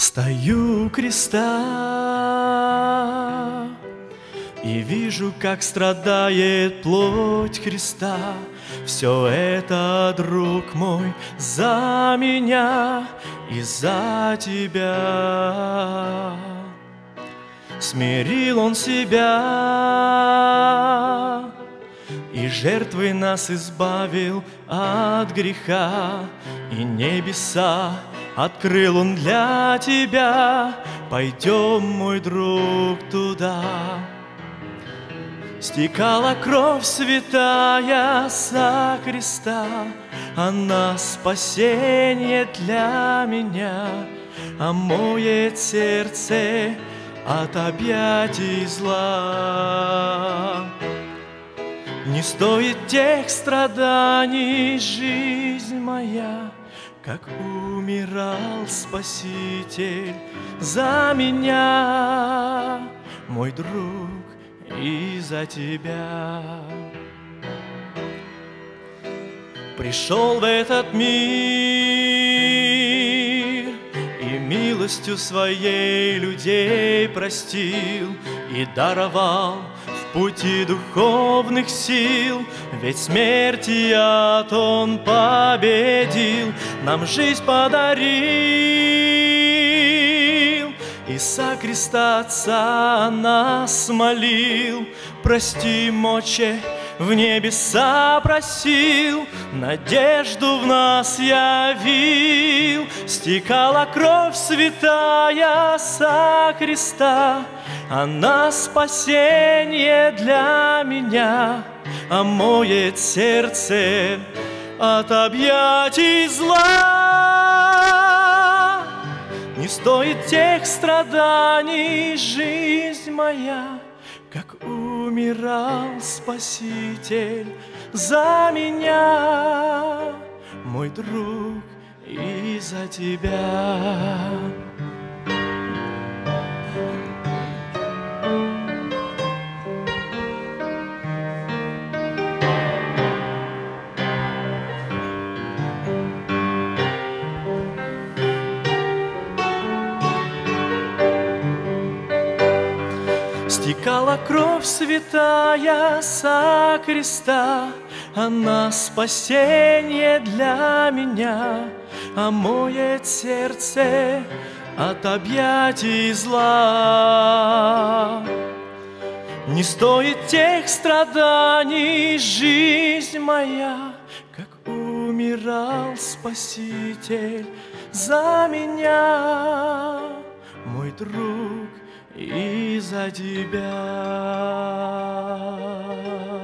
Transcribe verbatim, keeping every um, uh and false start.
Стою у креста и вижу, как страдает плоть Христа. Все это, друг мой, за меня и за тебя. Смирил Он себя и жертвой нас избавил от греха, и небеса открыл Он для тебя. Пойдем, мой друг, туда. Стекала кровь святая со креста, она спасение для меня, омоет сердце от объятий зла. Не стоит тех страданий жизнь моя, как умирал Спаситель за меня, мой друг, и за тебя. Пришел в этот мир и милостью своей людей простил и даровал в пути духовных сил. Ведь смерть и ад Он победил, нам жизнь подарил, и со креста Отца нас молил. Прости, Отче, в небеса просил, надежду в нас явил. Стекала кровь святая со креста, она спасение для меня, омоет сердце от объятий зла. Не стоит тех страданий жизнь моя, как умирал Спаситель за меня, мой друг, и за тебя. Стекала кровь святая со креста, она спасение для меня, омоет сердце от объятий зла. Не стоит тех страданий жизнь моя, как умирал Спаситель за меня, мой друг, и за тебя.